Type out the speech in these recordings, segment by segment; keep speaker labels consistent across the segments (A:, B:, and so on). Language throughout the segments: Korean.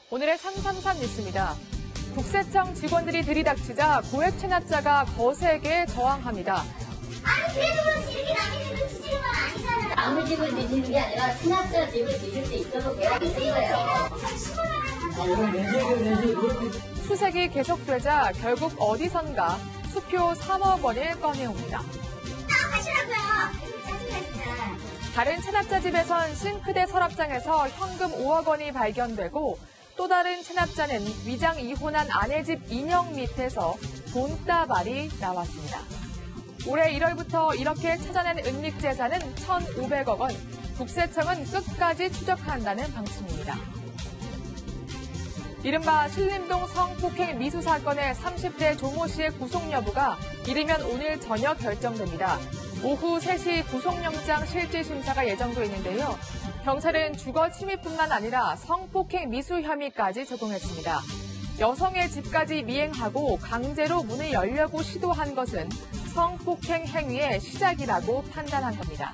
A: 오늘의 333 뉴스입니다. 국세청 직원들이 들이닥치자 고액 체납자가 거세게 저항합니다.
B: 아니 그래도 그렇지 이렇게 남의 집을 뒤지는 건 아니잖아요. 남의 집을 뒤지는 게 아니라 체납자 집을 뒤질 수 있어서 계약이 된 거예요.
A: 수색이 계속되자 결국 어디선가 수표 3억 원을 꺼내옵니다.
B: 나가시라고요. 짜증나 진짜.
A: 다른 체납자 집에선 싱크대 서랍장에서 현금 5억 원이 발견되고 또 다른 체납자는 위장 이혼한 아내 집 인형 밑에서 돈다발이 나왔습니다. 올해 1월부터 이렇게 찾아낸 은닉재산은 1,500억 원, 국세청은 끝까지 추적한다는 방침입니다. 이른바 신림동 성폭행 미수 사건의 30대 조모 씨의 구속 여부가 이르면 오늘 저녁 결정됩니다. 오후 3시 구속영장 실질심사가 예정돼 있는데요. 경찰은 주거 침입뿐만 아니라 성폭행 미수 혐의까지 적용했습니다. 여성의 집까지 미행하고 강제로 문을 열려고 시도한 것은 성폭행 행위의 시작이라고 판단한 겁니다.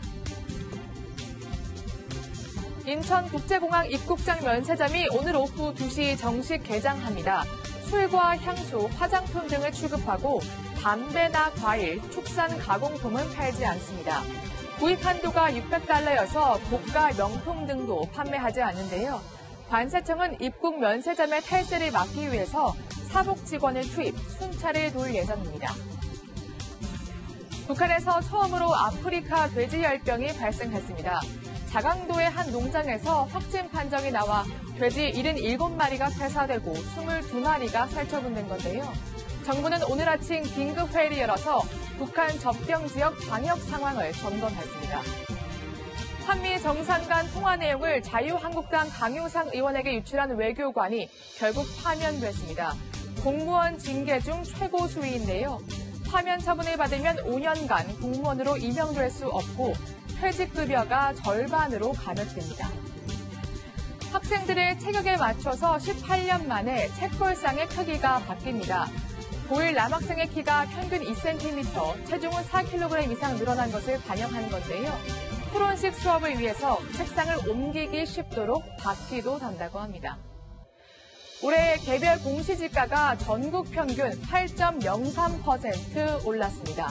A: 인천국제공항 입국장 면세점이 오늘 오후 2시 정식 개장합니다. 술과 향수, 화장품 등을 취급하고 담배나 과일, 축산 가공품은 팔지 않습니다. 구입 한도가 600달러여서 고가 명품 등도 판매하지 않는데요. 관세청은 입국 면세점의 탈세를 막기 위해서 사복 직원을 투입, 순찰을 돌 예정입니다. 북한에서 처음으로 아프리카 돼지열병이 발생했습니다. 자강도의 한 농장에서 확진 판정이 나와 돼지 77마리가 폐사되고 22마리가 살처분된 건데요. 정부는 오늘 아침 긴급회의를 열어서 북한 접경 지역 방역 상황을 점검했습니다. 한미 정상 간 통화 내용을 자유한국당 강효상 의원에게 유출한 외교관이 결국 파면됐습니다. 공무원 징계 중 최고 수위인데요. 파면 처분을 받으면 5년간 공무원으로 임명될 수 없고 퇴직급여가 절반으로 감액됩니다. 학생들의 체격에 맞춰서 18년 만에 책걸상의 크기가 바뀝니다. 고1 남학생의 키가 평균 2cm, 체중은 4kg 이상 늘어난 것을 반영한 건데요. 토론식 수업을 위해서 책상을 옮기기 쉽도록 바퀴도 단다고 합니다. 올해 개별 공시지가가 전국 평균 8.03% 올랐습니다.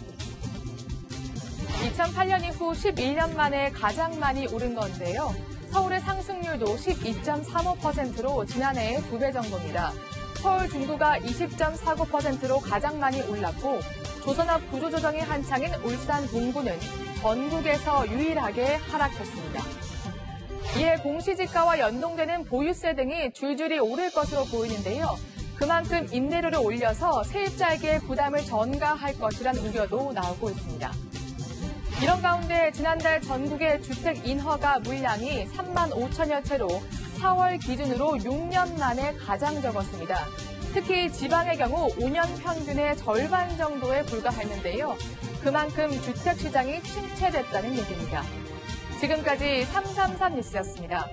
A: 2008년 이후 11년 만에 가장 많이 오른 건데요. 서울의 상승률도 12.35%로 지난해의 2배 정도입니다. 서울 중구가 20.49%로 가장 많이 올랐고 조선업 구조조정이 한창인 울산 동구는 전국에서 유일하게 하락했습니다. 이에 공시지가와 연동되는 보유세 등이 줄줄이 오를 것으로 보이는데요. 그만큼 임대료를 올려서 세입자에게 부담을 전가할 것이란 우려도 나오고 있습니다. 이런 가운데 지난달 전국의 주택 인허가 물량이 3만 5천여 채로 4월 기준으로 6년 만에 가장 적었습니다. 특히 지방의 경우 5년 평균의 절반 정도에 불과했는데요. 그만큼 주택 시장이 침체됐다는 얘기입니다. 지금까지 333 뉴스였습니다.